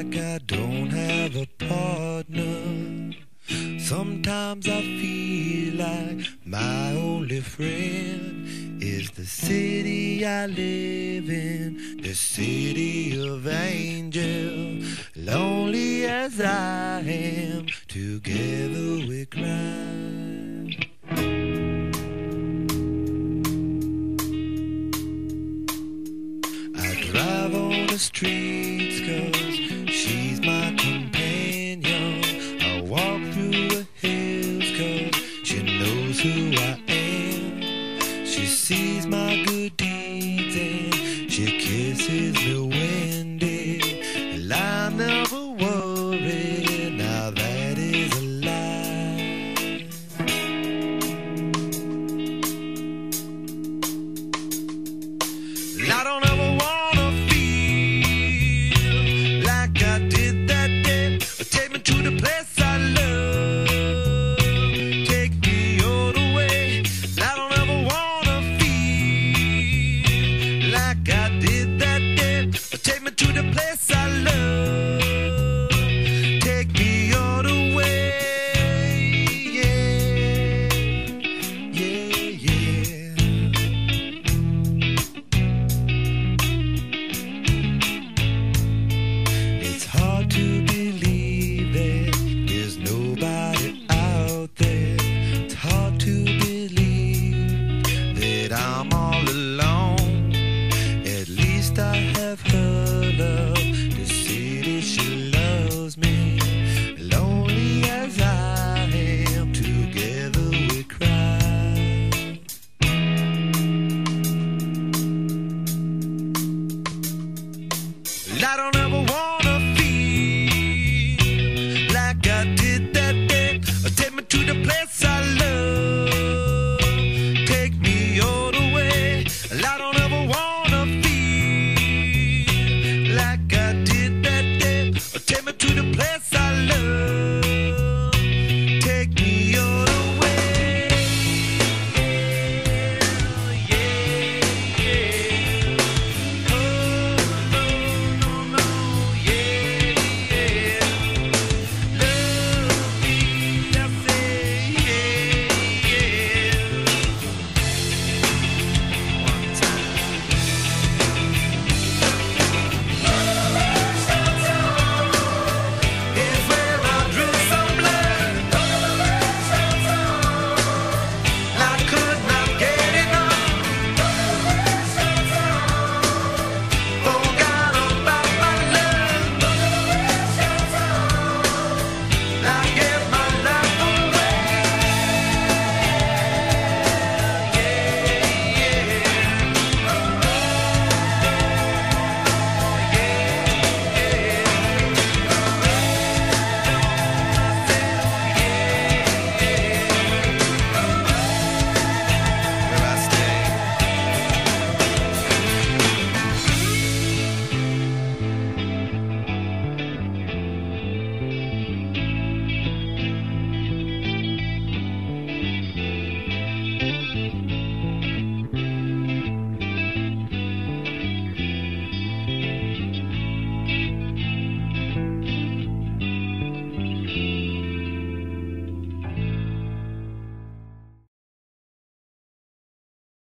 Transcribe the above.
like I don't have a partner. Sometimes I feel like my only friend is the city I live in, the city of angels. Lonely as I am, together we cry. I drive on the streets 'cause she's my companion. I walk through the hills 'cause she knows who I am. She sees my good deeds and she kisses me windy. And I never worry, now that is a lie. And I don't ever wanna feel like I did that day. Take me to the place I love, take me all the way. And I don't ever wanna feel like I did that day. Take me to the place I love, take me all the way. Yeah, yeah, yeah. It's hard to believe that there's nobody out there. It's hard to believe that I'm all alone. At least I have her love, the city she loves me. Lonely as I am, together we cry. And I don't ever